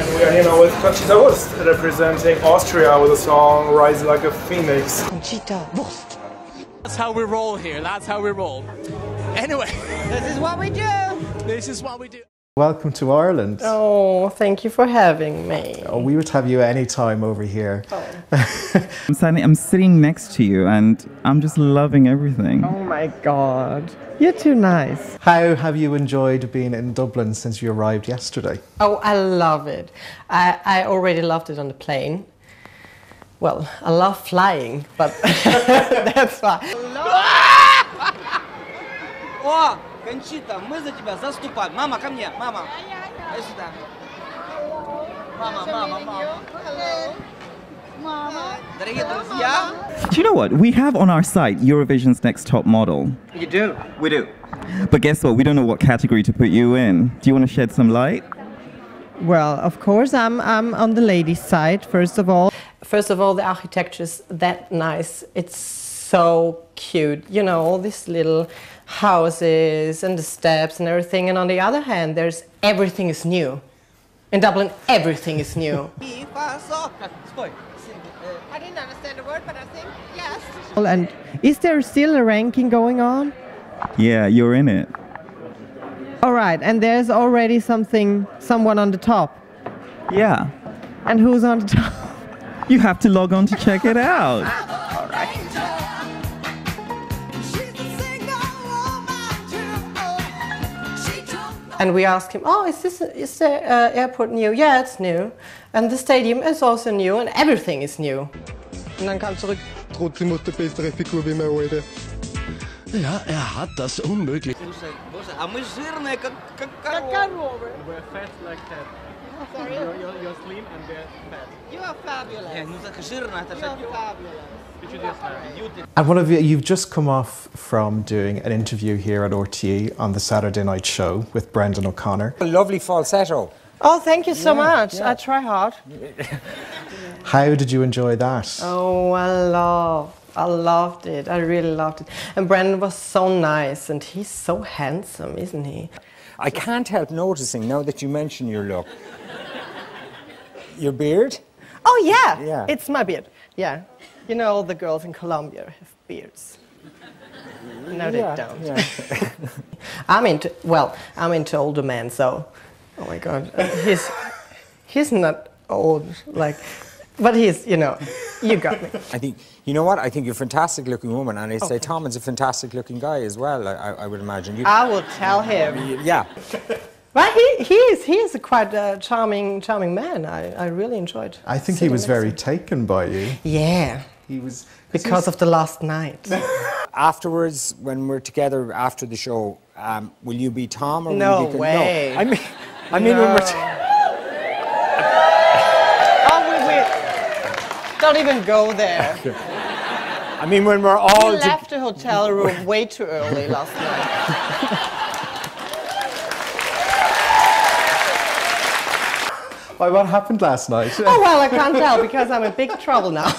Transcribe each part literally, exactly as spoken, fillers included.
We are here now with Conchita Wurst, representing Austria with the song Rise Like a Phoenix. Conchita Wurst. That's how we roll here, that's how we roll. Anyway. This is what we do. This is what we do. Welcome to Ireland. Oh, thank you for having me. Oh, we would have you any time over here. Oh. I'm, standing, I'm sitting next to you and I'm just loving everything. Oh my God, you're too nice. How have you enjoyed being in Dublin since you arrived yesterday? Oh, I love it. I, I already loved it on the plane. Well, I love flying, but that's why. О, Кончита, мы за тебя заступаем. Мама, ко мне, мама. Иди сюда. Мама, мама, мама. Дорогие друзья. Do you know what? We have on our site Eurovision's Next Top Model. You do? We do. But guess what? We don't know what category to put you in. Do you want to shed some light? Well, of course, I'm, I'm on the ladies' side, first of all. First of all, the architecture is that nice. It's so cute. You know, all these little houses and the steps and everything. And on the other hand, there's everything is new. In Dublin, everything is new. I didn't understand the word, but I think yes. And is there still a ranking going on? Yeah, you're in it. All right, and there's already something, someone on the top. Yeah. And who's on the top? You have to log on to check it out. All right. And we asked him, oh, is this is the uh, airport new? Yeah, it's new. And the stadium is also new, and everything is new. Und dann kam zurück. Trotzdem muss der bessere Figur wie mein Alter. Ja, er hat das unmöglich. А мы жирные, как как коровы. We're fat like that. Sorry. You're, you're, you're slim and they're fat. You are fabulous. Ну так жирная, это You же. are fabulous. And one of you, you've just come off from doing an interview here at R T E on the Saturday night show with Brendan O'Connor. A lovely falsetto. Oh, thank you so Yeah, much. yeah. I try hard. How did you enjoy that? Oh, I love, I loved it. I really loved it. And Brendan was so nice, and he's so handsome, isn't he? I can't help noticing, now that you mention your look, your beard? Oh, yeah. Yeah. It's my beard. Yeah. You know, all the girls in Colombia have beards. No, they Yeah, don't. yeah. I'm into, well, I'm into older men, so, oh my God, uh, he's, he's not old, like, but he's, you know, you got me. I think, you know what, I think you're a fantastic looking woman, and I'd say Okay. Tom is a fantastic looking guy as well, I, I, I would imagine. You, I will tell him. yeah. But he, he is, he is a quite uh, charming, charming man. I, I really enjoyed I think he sitting was next very to him. taken by you. Yeah, He was because of the last night. Afterwards, when we're together after the show, um, will you be Tom or No will you be... way. No, I mean, I mean when No. we're... T Oh, we will. Don't even go there. I mean when we're all... We to- left the hotel room way too early last night. Why, what happened last night? Oh, well, I can't tell because I'm in big trouble now.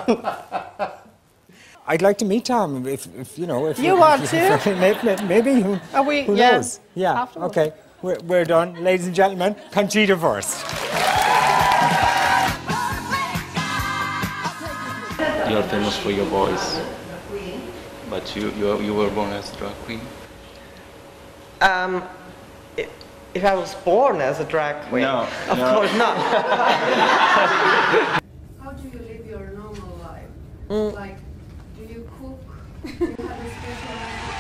I'd like to meet Tom if, if you know... If You want if, to? Maybe, maybe who, Are we? who Yeah. knows? Yeah, Afterwards. okay. We're, we're done. Ladies and gentlemen, Conchita Wurst. You're famous for your voice, but you, you, you were born as drag queen? Um, if, if I was born as a drag queen, No, of no. course not. How do you live your normal life? Mm. Like, do you cook? Do you have a special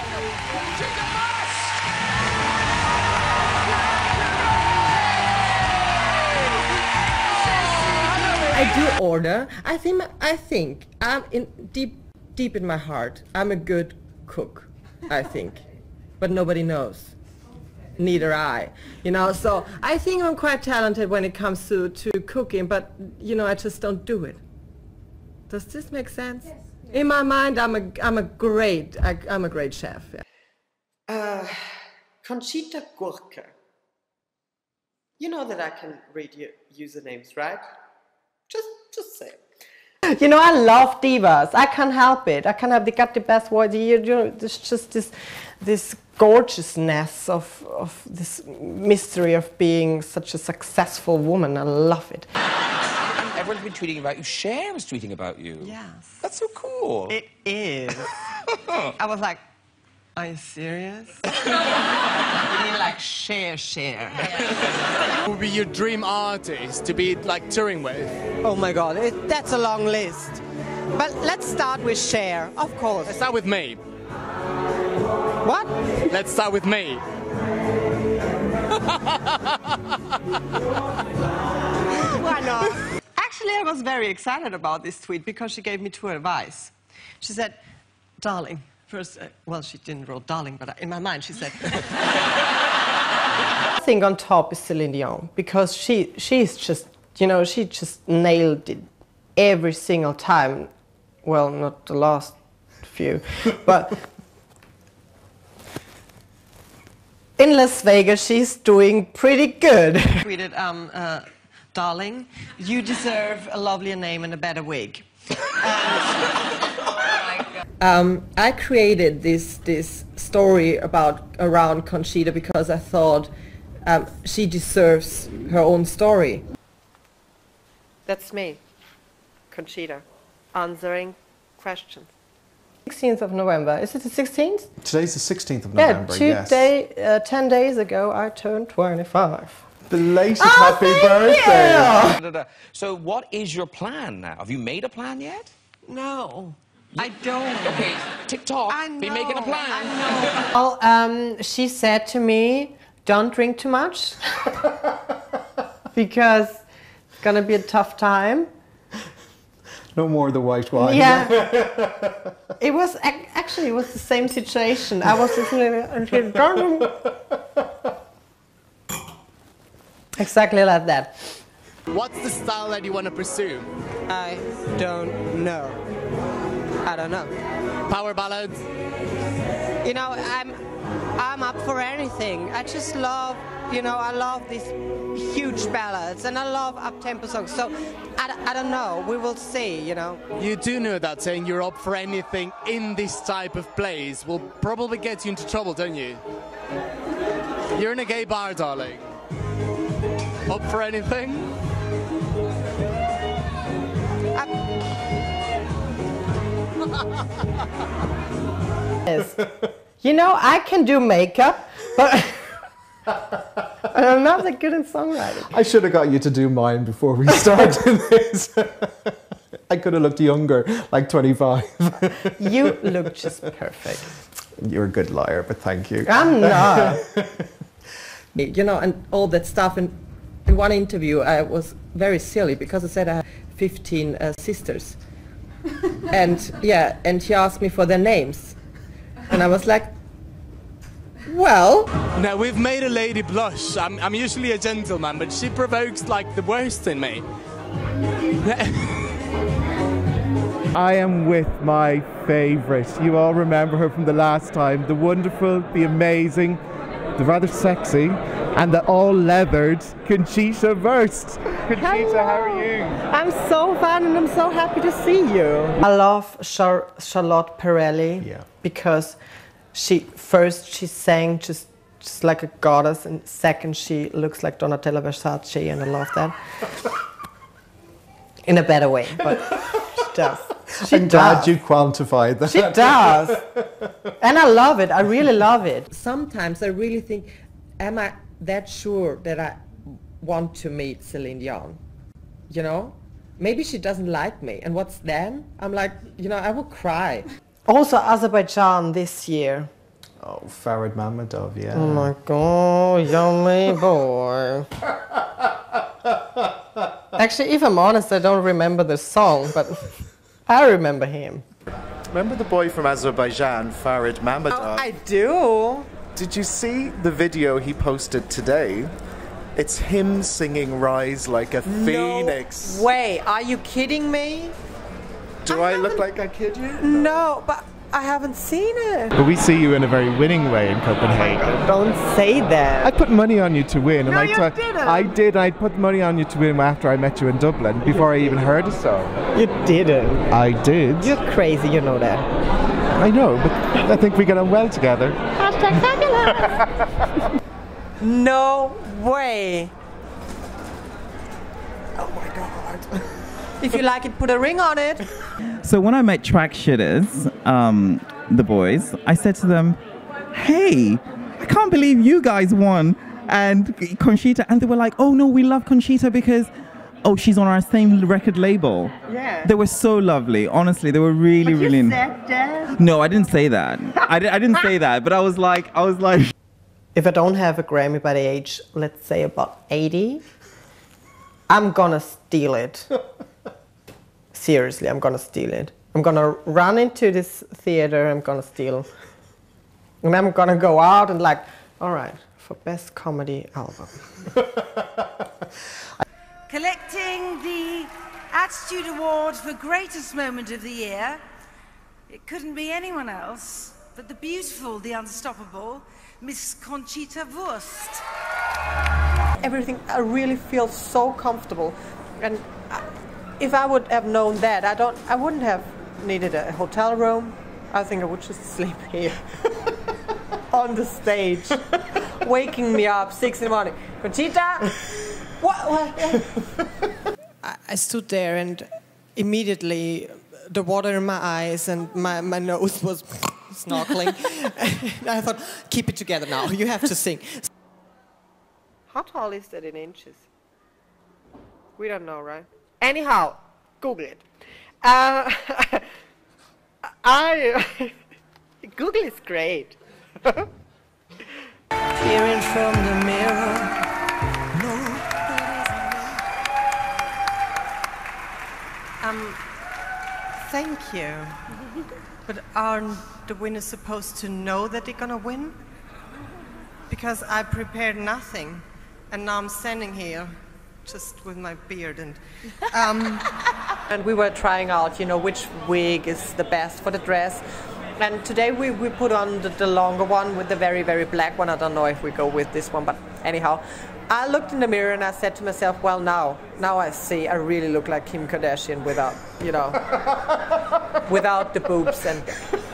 I do order. I think I think I'm in deep deep in my heart. I'm a good cook, I think, but nobody knows. Neither I, you know. So I think I'm quite talented when it comes to to cooking, but you know I just don't do it. Does this make sense? Yes. In my mind, I'm a I'm a great I, I'm a great chef. Yeah. Uh, Conchita Wurst. You know that I can read your usernames, right? Just, just say it. You know, I love divas. I can't help it. I can't have. They got the best voice. You know, there's just this, this gorgeousness of, of this mystery of being such a successful woman. I love it. Everyone's been tweeting about you. Cher was tweeting about you. Yes. That's so cool. It is. I was like, are you serious? You mean like Cher, Cher? Who would be your dream artist to be like touring with? Oh my God, it, that's a long list. But let's start with Cher, of course. Let's start with me. What? Let's start with me. Why not? Actually, I was very excited about this tweet because she gave me two advice. She said, darling, first, uh, well, she didn't wrote darling, but in my mind she said... I think on top is Celine Dion, because she, she's just, you know, she just nailed it every single time. Well, not the last few, but... In Las Vegas, she's doing pretty good. Tweeted, um, uh, darling, you deserve a lovelier name and a better wig. um, I created this this story about around Conchita because I thought um, she deserves her own story. That's me, Conchita, answering questions. sixteenth of November. Is it the sixteenth? Today's the sixteenth of November, yeah, two yes. Day, uh, ten days ago, I turned twenty-five. Belated oh, happy birthday! You. So what is your plan now? Have you made a plan yet? No, you, I don't. Okay, TikTok, I know, be making a plan. I know. Well, um, she said to me, don't drink too much, because it's gonna be a tough time. No more of the white wine. Yeah. It was, actually, it was the same situation. I was listening exactly like that. What's the style that you want to pursue? I don't know. I don't know. Power ballads? You know, I'm, I'm up for anything. I just love, you know, I love these huge ballads and I love up-tempo songs. So, I, I don't know. We will see, you know. You do know that saying you're up for anything in this type of place will probably get you into trouble, don't you? You're in a gay bar, darling. Up for anything? Yes. You know, I can do makeup, but I'm not that good in songwriting. I should have got you to do mine before we started this. I could have looked younger, like twenty-five. You look just perfect. You're a good liar, but thank you. I'm not. You know, and all that stuff. And in one interview, I was very silly because I said I have fifteen uh, sisters. And yeah, and he asked me for their names. And I was like, well... Now, we've made a lady blush. I'm, I'm usually a gentleman, but she provokes, like, the worst in me. I am with my favourite. You all remember her from the last time. The wonderful, the amazing, the rather sexy, and the all-leathered Conchita Wurst. Conchita, hello. How are you? I'm so fun and I'm so happy to see you. I love Char Charlotte Perrelli, yeah. Because she first she sang just just like a goddess, and second she looks like Donatella Versace, and I love that. In a better way, but she does. She I'm does. glad you quantified that. She does. And I love it. I really love it. Sometimes I really think, am I that sure that I want to meet Celine Dion? You know? Maybe she doesn't like me. And what's then? I'm like, you know, I will cry. Also Azerbaijan this year. Oh, Farid Mamadov, yeah. Oh my God, yummy boy. Actually, if I'm honest, I don't remember the song, but I remember him. Remember the boy from Azerbaijan, Farid Mamadov? Oh, I do. Did you see the video he posted today? It's him singing Rise Like a Phoenix. No way, are you kidding me? Do I, I look like I kid you? No, but I haven't seen it. But we see you in a very winning way in Copenhagen. Don't say that. I put money on you to win. And no, I you didn't. I did. I put money on you to win after I met you in Dublin, before I even heard a song. You didn't. I did. You're crazy, you know that. I know, but I think we get on well together. I Hashtag fabulous. No way. Oh my god. If you like it, put a ring on it. So when I met track shitters, um, the boys, I said to them, hey, I can't believe you guys won. And Conchita, and they were like, oh no, we love Conchita because, oh, she's on our same record label. Yeah. They were so lovely. Honestly, they were really, But you really. said that? No, I didn't say that. I, di- I didn't say that, but I was like, I was like. If I don't have a Grammy by the age, let's say about eighty, I'm gonna steal it. Seriously, I'm gonna steal it. I'm gonna run into this theater, I'm gonna steal. And I'm gonna go out and like, all right, for best comedy album. Collecting the Attitude Award for Greatest Moment of the Year, it couldn't be anyone else but the beautiful, the unstoppable, Miss Conchita Wurst. Everything, I really feel so comfortable. And I, if I would have known that, I don't, I wouldn't have needed a hotel room. I think I would just sleep here on the stage, waking me up six in the morning. Conchita, what? what? I, I stood there and immediately the water in my eyes and my, my nose was snorkeling. And I thought, keep it together now. You have to sing. How tall is that in inches? We don't know, right? Anyhow, Google it. Uh, I Google is great. Peering from the mirror. No. Um, thank you. But aren't the winners supposed to know that they're gonna win? Because I prepared nothing, and now I'm standing here, just with my beard and. Um, and we were trying out, you know, which wig is the best for the dress. And today we, we put on the, the longer one with the very, very black one. I don't know if we go with this one, but anyhow. I looked in the mirror and I said to myself, well, now, now I see I really look like Kim Kardashian without, you know, without the boobs. And.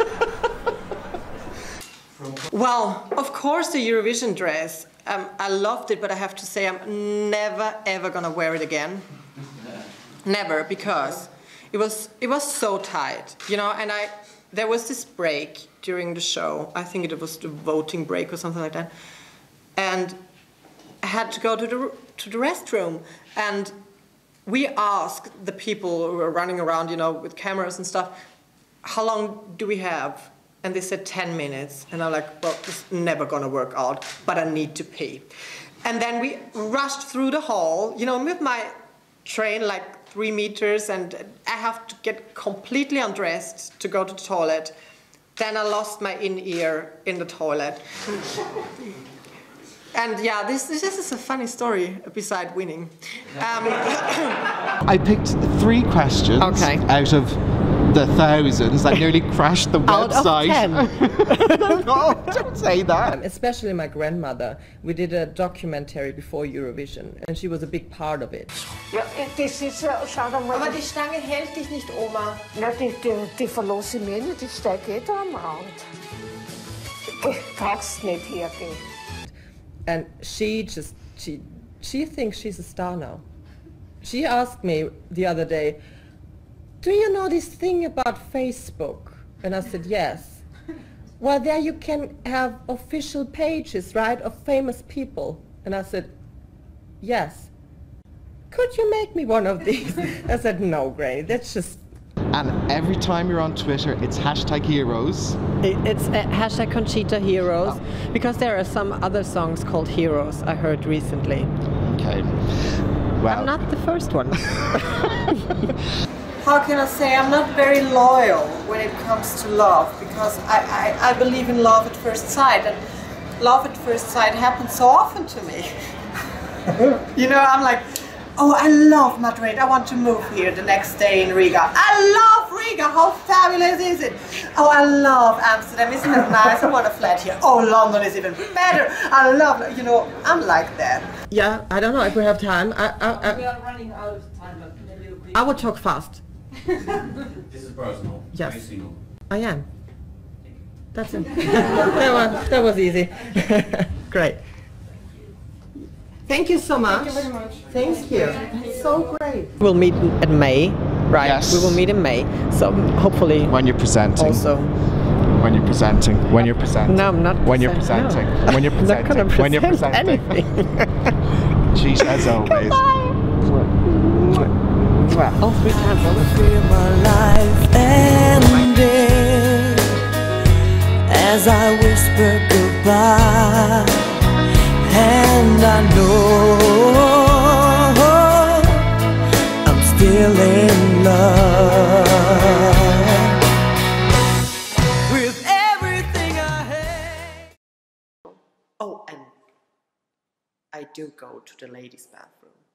Well, of course, the Eurovision dress. Um, I loved it, but I have to say I'm never, ever going to wear it again. Never, because it was, it was so tight, you know, and I, there was this break during the show. I think it was the voting break or something like that. And I had to go to the, to the restroom. And we asked the people who were running around, you know, with cameras and stuff, how long do we have? And they said ten minutes. And I'm like, well, it's never going to work out, but I need to pee. And then we rushed through the hall, you know, with my train like three meters, and I have to get completely undressed to go to the toilet. Then I lost my in-ear in the toilet. And yeah, this, this is a funny story beside winning. Um, I picked three questions okay. out of the thousands that nearly crashed the out website. Of ten. No, don't say that. Especially my grandmother. We did a documentary before Eurovision, and she was a big part of it. Ja, das ist, schau da mal. Aber die Stange hält dich nicht, Oma. Na, die, die, die verlasse ich mir nicht, die steigt eh da am Rand. Ich kann's nicht hergehen. And she just, she, she thinks she's a star now. She asked me the other day, do you know this thing about Facebook? And I said, yes. Well, there you can have official pages, right, of famous people. And I said, yes. Could you make me one of these? I said, no, Granny, that's just... And every time you're on Twitter, it's hashtag heroes. It's uh, hashtag Conchita Heroes, oh. Because there are some other songs called Heroes I heard recently. Okay. Well. I'm not the first one. How can I say? I'm not very loyal when it comes to love, because I, I, I believe in love at first sight, and love at first sight happens so often to me. You know, I'm like, oh, I love Madrid. I want to move here the next day in Riga. I love Riga. How fabulous is it? Oh, I love Amsterdam. Isn't it nice? I want a flat here. Oh, London is even better. I love, you know, I'm like that. Yeah, I don't know if we have time. I, I, I, we are running out of time, but maybe we I will talk fast. This is personal. Yes. Are you single? I am. That's it. that, was, that was easy. Great. Thank you so much. Thank you very much. Thank you. So great. We'll meet in May, right? Yes. We will meet in May. So hopefully. When you're presenting. Also. When you're presenting. When you're presenting. No, I'm not. When you're present- presenting. No. When you're I'm not presenting. gonna When you're present presenting. anything. Cheese as always. Oh, three times. Feel my life ending as I whisper goodbye, and I know I'm still in love with everything I have. Oh, and I do go to the ladies' bathroom.